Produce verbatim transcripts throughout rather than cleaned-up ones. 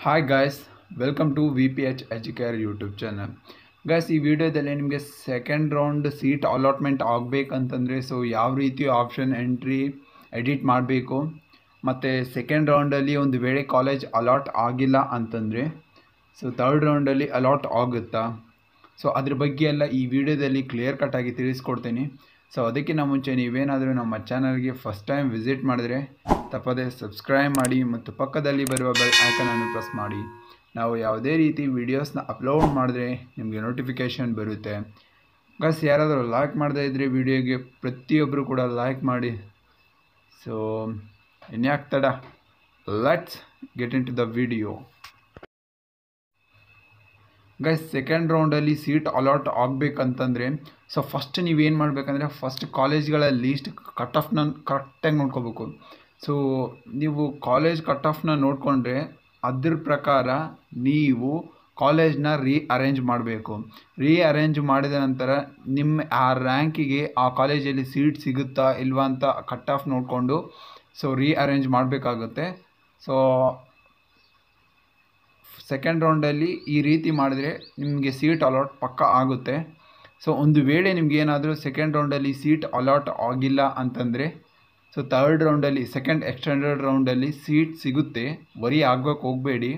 Hi guys, welcome to V P H Educare YouTube channel. Guys, ಈ ವಿಡಿಯೋದಲ್ಲಿ ನಿಮಗೆ second round seat allotment ಆಗಬೇಕಂತಂದರೆ so ಯಾವ ರೀತಿ ಆಪ್ಷನ್ ಎಂಟ್ರಿ ಎಡಿಟ್ ಮಾಡಬೇಕು, ಮತ್ತು ಸೆಕೆಂಡ್ ರೌಂಡಲ್ಲಿ ಒಂದು ವೇಳೆ ಕಾಲೇಜ್ ಅಲಾಟ್ ಆಗಿಲ್ಲ ಅಂತಂದರೆ ಸೊ ತರ್ಡ್ ರೌಂಡಲ್ಲಿ ಅಲಾಟ್ ಆಗುತ್ತಾ, ಸೊ ಅದ್ರ ಬಗ್ಗೆ ಎಲ್ಲ ಈ ವಿಡಿಯೋದಲ್ಲಿ ಕ್ಲಿಯರ್ ಕಟ್ಟಾಗಿ ತಿಳಿಸ್ಕೊಡ್ತೀನಿ. ಸೊ ಅದಕ್ಕಿಂತ ಮುಂಚೆ ನೀವೇನಾದರೂ ನಮ್ಮ ಚಾನಲ್ಗೆ ಫಸ್ಟ್ ಟೈಮ್ ವಿಸಿಟ್ ಮಾಡಿದ್ರೆ ತಪ್ಪದೆ ಸಬ್ಸ್ಕ್ರೈಬ್ ಮಾಡಿ ಮತ್ತು ಪಕ್ಕದಲ್ಲಿ ಬರುವ ಬೆಲ್ ಐಕನನ್ನು ಪ್ರೆಸ್ ಮಾಡಿ. ನಾವು ಯಾವುದೇ ರೀತಿ ವೀಡಿಯೋಸ್ನ ಅಪ್ಲೋಡ್ ಮಾಡಿದ್ರೆ ನಿಮಗೆ ನೋಟಿಫಿಕೇಷನ್ ಬರುತ್ತೆ. ಗಸ್, ಯಾರಾದರೂ ಲೈಕ್ ಮಾಡದೇ ಇದ್ದರೆ ವಿಡಿಯೋಗೆ ಪ್ರತಿಯೊಬ್ಬರು ಕೂಡ ಲೈಕ್ ಮಾಡಿ. ಸೊ ಇನ್ಯಾಕೆ ತಡ, let's get into the video. Guys, second ರೌಂಡಲ್ಲಿ ಸೀಟ್ ಅಲಾಟ್ ಆಗಬೇಕಂತಂದರೆ ಸೊ ಫಸ್ಟ್ ನೀವೇನು ಮಾಡಬೇಕಂದ್ರೆ ಫಸ್ಟ್ ಕಾಲೇಜ್ಗಳ ಲೀಸ್ಟ್ ಕಟ್ ಆಫ್ನ ಕರೆಕ್ಟಾಗಿ ನೋಡ್ಕೋಬೇಕು. ಸೊ ನೀವು ಕಾಲೇಜ್ ಕಟ್ ಆಫ್ನ ನೋಡಿಕೊಂಡ್ರೆ ಅದ್ರ ಪ್ರಕಾರ ನೀವು ಕಾಲೇಜ್ನ ರೀ ಅರೇಂಜ್ ಮಾಡಬೇಕು. ರೀ ಅರೇಂಜ್ ಮಾಡಿದ ನಂತರ ನಿಮ್ಮ ಆ ರ್ಯಾಂಕಿಗೆ ಆ ಕಾಲೇಜಲ್ಲಿ ಸೀಟ್ ಸಿಗುತ್ತಾ ಇಲ್ವಾ ಅಂತ ಕಟ್ ಆಫ್ ನೋಡಿಕೊಂಡು ಸೊ ರೀ ಅರೇಂಜ್ ಮಾಡಬೇಕಾಗುತ್ತೆ. ಸೊ ಸೆಕೆಂಡ್ ರೌಂಡಲ್ಲಿ ಈ ರೀತಿ ಮಾಡಿದ್ರೆ ನಿಮಗೆ ಸೀಟ್ ಅಲಾಟ್ ಪಕ್ಕ ಆಗುತ್ತೆ. ಸೊ ಒಂದು ವೇಳೆ ನಿಮಗೇನಾದರೂ ಸೆಕೆಂಡ್ ರೌಂಡಲ್ಲಿ ಸೀಟ್ ಅಲಾಟ್ ಆಗಿಲ್ಲ ಅಂತಂದರೆ ಸೊ ತರ್ಡ್ ರೌಂಡಲ್ಲಿ ಸೆಕೆಂಡ್ ಎಕ್ಸ್ಟೆಂಡೆಡ್ ರೌಂಡಲ್ಲಿ ಸೀಟ್ ಸಿಗುತ್ತೆ, ವರಿ ಆಗಬೇಕು ಹೋಗಬೇಡಿ.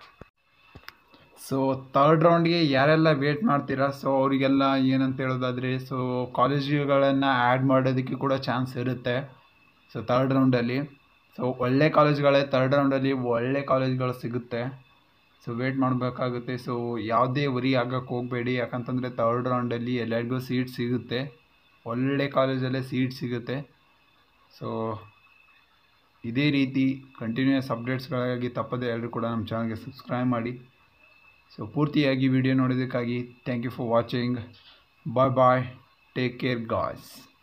ಸೊ ತರ್ಡ್ ರೌಂಡ್ಗೆ ಯಾರೆಲ್ಲ ವೇಟ್ ಮಾಡ್ತೀರಾ ಸೊ ಅವರಿಗೆಲ್ಲ ಏನಂತ ಹೇಳೋದಾದರೆ ಸೊ ಕಾಲೇಜುಗಳನ್ನು ಆ್ಯಡ್ ಮಾಡೋದಕ್ಕೆ ಕೂಡ ಚಾನ್ಸ್ ಇರುತ್ತೆ. ಸೊ ತರ್ಡ್ ರೌಂಡಲ್ಲಿ ಸೊ ಒಳ್ಳೆ ಕಾಲೇಜ್ಗಳೇ ತರ್ಡ್ ರೌಂಡಲ್ಲಿ ಒಳ್ಳೆ ಕಾಲೇಜ್ಗಳು ಸಿಗುತ್ತೆ. ಸೊ ವೇಟ್ ಮಾಡಬೇಕಾಗುತ್ತೆ. ಸೊ ಯಾವುದೇ ವರಿ ಆಗೋಕ್ಕೆ ಹೋಗಬೇಡಿ, ಯಾಕಂತಂದರೆ ತರ್ಡ್ ರೌಂಡಲ್ಲಿ ಎಲ್ಲರಿಗೂ ಸೀಟ್ ಸಿಗುತ್ತೆ, ಒಳ್ಳೆ ಕಾಲೇಜಲ್ಲೇ ಸೀಟ್ ಸಿಗುತ್ತೆ. ಸೊ ಇದೇ ರೀತಿ ಕಂಟಿನ್ಯೂಯಸ್ ಅಪ್ಡೇಟ್ಸ್ಗಳಿಗಾಗಿ ತಪ್ಪದೆ ಎಲ್ಲರೂ ಕೂಡ ನಮ್ಮ ಚಾನಲ್ಗೆ ಸಬ್ಸ್ಕ್ರೈಬ್ ಮಾಡಿ. ಸೊ ಪೂರ್ತಿಯಾಗಿ ವಿಡಿಯೋ ನೋಡೋದಕ್ಕಾಗಿ thank you for watching. Bye bye, take care guys.